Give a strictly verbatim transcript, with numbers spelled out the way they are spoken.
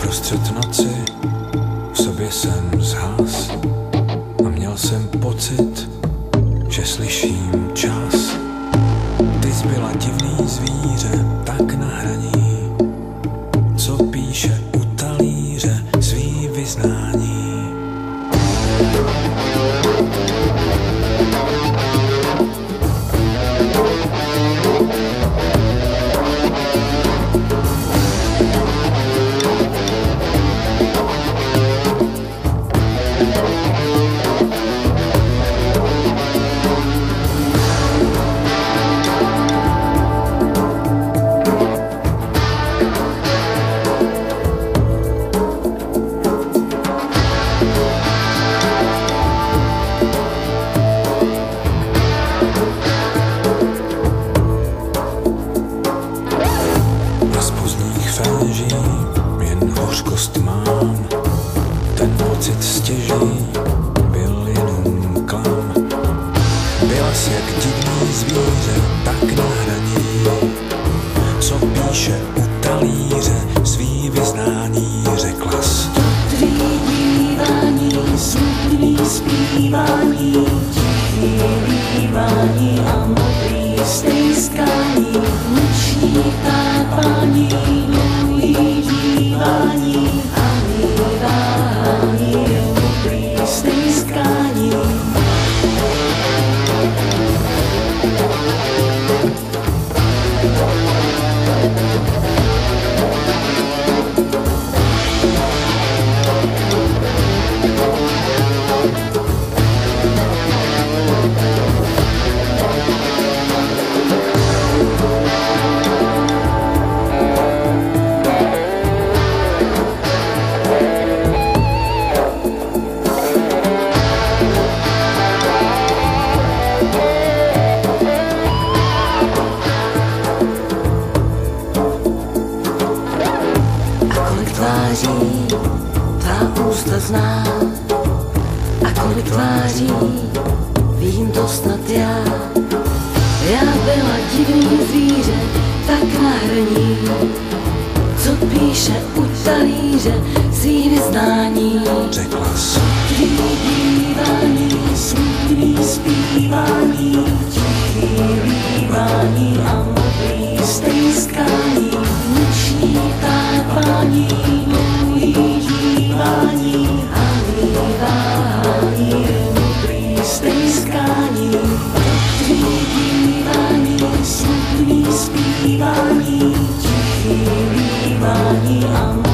Uprostřed noci v sobě jsem zhas a měl jsem pocit, že slyším čas. Ty zbyla divný zvíře, tak na hraní, co píše u talíře svý vyznání. Jen hořkost mám, ten pocit stěží byl jenom klam. Byla jsi jak divný zvíře, tak na hraní, co píše u talíře svý vyznání. Řeklas: tvý dívání, smutný zpívání, tichý vívání a modrý stejskání, noční tápání, dlouhý dívání a mívání, modrý stejskání. Tvá ústa zná a kolik tváří, vím to snad já. Já byla divný zvíře, tak na hraní, co píše u talíře svý vyznání. Řeklas: tvý dívání, smutný zpívání, tichý vívání a modrý stejskání, noční tápání, dlouhý dívání a mívání, modrý stejskání. Tvý dívání, smutný zpívání, tichý vívání a